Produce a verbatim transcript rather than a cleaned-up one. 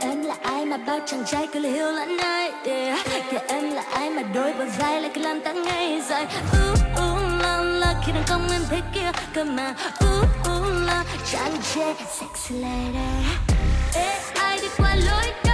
em là ai mà bao chàng trai cứ liều lẫn ai, yeah. Kìa em là ai mà đôi bờ vai lại cứ làm ta ngây dại. Uh, uh, la la khi đang cong em thế kia cơ mà. Uh, uh, la chàng trai sexy lady. Ê, ai đi qua lối đó